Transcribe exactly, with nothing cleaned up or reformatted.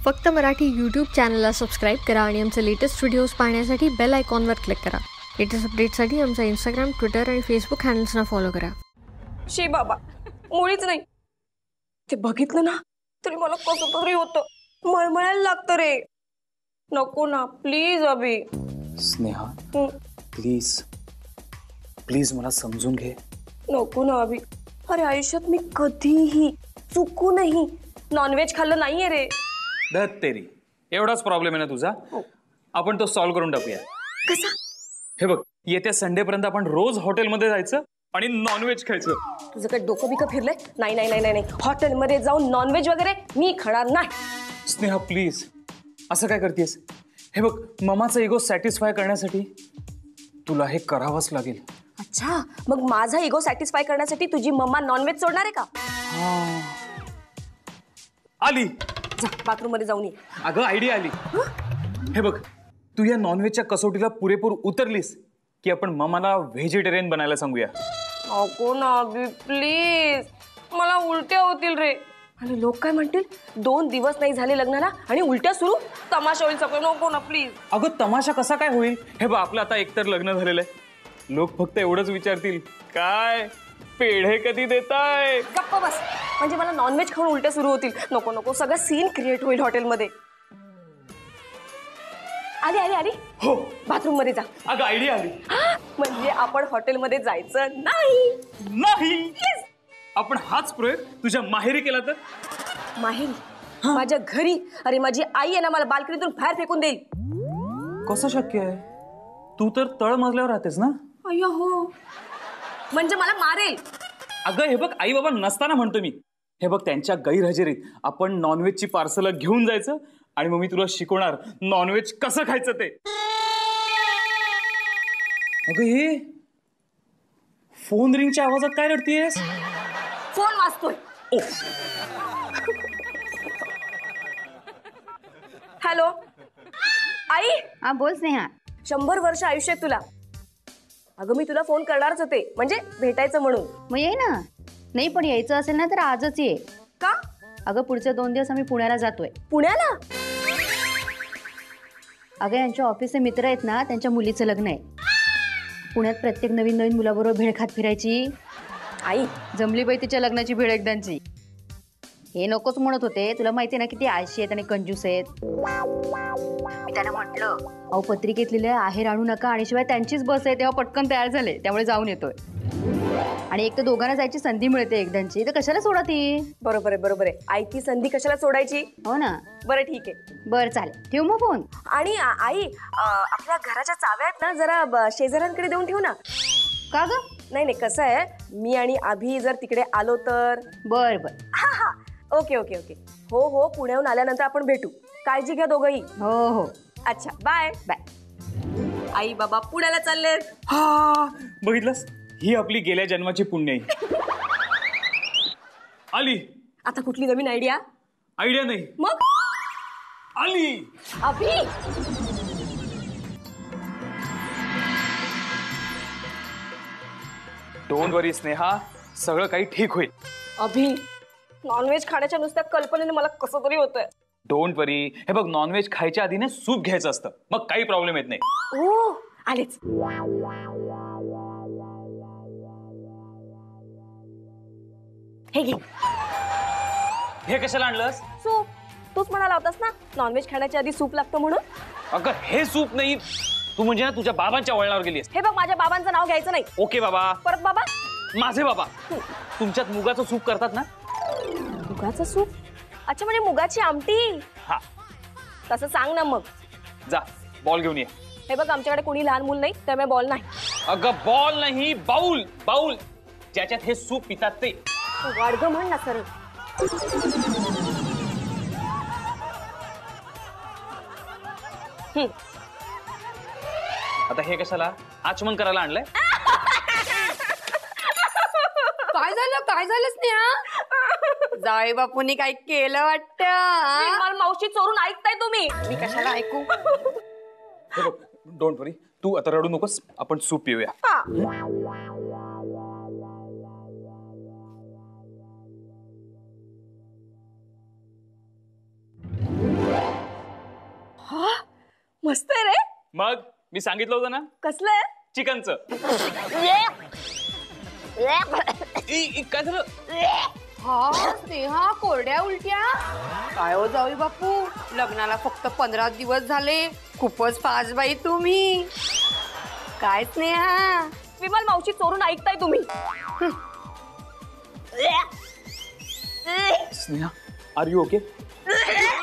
फक्त मराठी यूट्यूब चॅनलला सबस्क्राईब करा आणि आमचे लेटेस्ट व्हिडिओज पाहण्यासाठी बेल आयकॉनवर क्लिक करा. लेटेस्ट अपडेट्ससाठी आमचा इंस्टाग्राम, ट्विटर आणि फेसबुक हँडल्सना फॉलो करा. शी बाबा, मुळीच नाही. ते बघितलं ना तरी मला कसं तरी होतं, मळमळायला लागतं रे. नको ना please Abhi. Sneha please please मला समजून घे. नको ना अभि. अरे आयुष्यात मी कधीही चुकूनही नॉनव्हेज खाल्लं नाहीये रे. दत्त तेरी, एवढाच प्रॉब्लेम आहे ना तुझा? आपण तो सॉल्व्ह करून टाकूया. कसा? हे बघ, येत्या संडे पर्यंत आपण रोज हॉटेलमध्ये जायचं आणि नॉनव्हेज खायचं. तुझं काय डोकं बिकं फिरलंय? नाही नाही नाही नाही, हॉटेलमध्ये जाऊन नॉनव्हेज वगैरे मी खाणार नाही. स्नेहा प्लीज, असं काय करतेस? हे बघ, ममाचा इगो सॅटिस्फाय करण्यासाठी तुला हे करावंच लागेल. अच्छा, मग माझा इगो सॅटिस्फाय करण्यासाठी तुझी मम्मा नॉनव्हेज सोडणार आहे का? आली. जा बाथरूम मध्ये जाऊन ये. अगं आयडिया आली. हे बघ, तू या नॉनव्हेजच्या कसोटीला पुरेपूर उतरलीस की आपण ममाला व्हेजिटेरियन बनायला सांगूया. नको ना अभि प्लीज, मला उलट्या होतील रे. आणि लोक काय म्हणतील, दोन दिवस नाही झाले लग्नाला आणि उलट्या सुरू, तमाशा होईल सगळं. नको ना प्लीज. अगं तमाशा कसा काय होईल? हे बघ, आपलं आता एकतर लग्न झालेलं आहे. लोक फक्त एवढंच विचारतील, काय पेढे कधी देताय? गप्प बस. म्हणजे मला नॉनव्हेज खाऊन उलट्या सुरू होतील. नको नको, सगळं सीन क्रिएट होईल हॉटेलमध्ये. आली आली आली. हो, बाथरूम मध्ये जा. अगं आयडिया आली. म्हणजे आपण हॉटेलमध्ये जायचं नाही. नाही, आपण हाच प्रयोग तुझ्या माहेरी केला तर? माहेरी? माझ्या घरी? अरे माझी आई आहे ना, मला बाल्कनीतून बाहेर फेकून देईल. कसं शक्य आहे? तू तर तळ मजल्यावर राहतेस ना? अय्या हो, म्हणजे मला मारेल. अगं हे बघ, आई बाबा नसताना म्हणतो मी. हे बघ, त्यांच्या गैरहजेरीत आपण नॉनव्हेजची पार्सल घेऊन जायचं आणि मग मी तुला शिकवणार नॉनव्हेज कसं खायचं ते. अगं हे फोन रिंगच्या आवाजात काय रडतीयस? फोन वाजतोय. ओ, हॅलो आई. हा बोल स्नेहा. शंभर वर्ष आयुष्य आहे तुला. अगं मी तुला फोन करणारच होते, म्हणजे भेटायचं म्हणून. मग ये ना. नाही पण यायचं असेल ना तर आजच ये. का? अगं पुढचे दोन दिवस आम्ही पुण्याला जातोय. पुण्याला? अगं यांच्या ऑफिसचे मित्र आहेत ना, त्यांच्या मुलीचं लग्न आहे. पुण्यात प्रत्येक नवीन नवीन मुलाबरोबर भेळ खात फिरायची. आई जमली बाई तिच्या लग्नाची भेळ एकदांची. हे नकोच म्हणत होते, तुला माहिती आहे ना किती आळशी आहेत आणि कंजूस आहेत. मी त्यांना म्हटलं, अहो पत्रिकेत लिहिलंय आहेर आणू नका, आणि शिवाय त्यांचीच बस आहे तेव्हा पटकन तयार झाले, त्यामुळे जाऊन येतोय. आणि एक तर दोघांना जायची संधी मिळते एकदांची, तर कशाला सोडा ती? बरोबर आहे बरोबर आहे. आई ती संधी कशाला सोडायची? हो ना. बरं ठीक आहे. बरं चालेल, ठेवू मग फोन. आणि आई आपल्या घराच्या चाव्या आहेत ना, जरा शेजाऱ्यांकडे देऊन ठेवू ना. का ग? नाही नाही, कसं आहे, मी आणि अभि जर तिकडे आलो तर. बर बर. हा हा, ओके ओके ओके. हो हो, पुण्याहून आल्यानंतर आपण भेटू. काळजी घ्या दोघंही. हो हो. अच्छा बाय बाय. आई बाबा पुण्याला चाललेत. हा बघितलंस, ही आपली गेल्या जन्माची पुण्याई. आली. आता कुठली नवीन आयडिया? आयडिया नाही, मग आली. अभि डोंट वरी स्नेहा, सगळं काही ठीक होईल. अभि नॉनव्हेज खाण्याच्या नुसत्या कल्पनेने मला कसं तरी होतंय. Don't worry. हे बघ, नॉनव्हेज खायच्या आधी ना सूप घ्यायचं असतं, मग काही प्रॉब्लेम येत नाही. ओ आलेच. हे घे. हे कशाला आणलंस? सूप. तूच म्हणाला होतास ना नॉनव्हेज खाण्याच्या आधी सूप लागतं म्हणून. अगं हे सूप नाही, तू म्हणजे ना तुझ्या बाबांच्या वळणावर गेलीस. हे बघ, माझ्या बाबांचं नाव घ्यायचं नाही. ओके बाबा. परत बाबा? माझे बाबा. तुमच्यात मुगाचं सूप करतात ना? मुगाचं सूप? अच्छा, म्हणजे मुगाची आमटी. हा, तसं सांग ना मग. जा बॉल घेऊन ये. हे बघ, आमच्याकडे कोणी लहान मूल नाही, त्यामुळे बॉल नाही. अगं बॉल नाही, बाउल. बाउल ज्याच्यात हे सूप पितात ते. वाडग म्हण ना सर. आता हे कशाला आचमन करायला आणलंय? काय झालं काय झालं स्नेहा? जाय बापूंनी काय केलं वाटतं? मावशी चोरून ऐकताय तुम्ही? मी कशाला ऐकू? डोंट वरी, तू आता रडू नकोस, आपण सूप पिऊया. हा मस्त आहे रे. मग मी सांगितलं होतं ना कसलं आहे? चिकनचं. काय झालं? हा स्नेहा कोरड्या उलट्या काय हो जाऊ बापू, लग्नाला फक्त पंधरा दिवस झाले, खूपच फास्ट बाई तुम्ही. काय स्नेहा विमल मावशी चोरून ऐकताय तुम्ही? Sneha are you okay?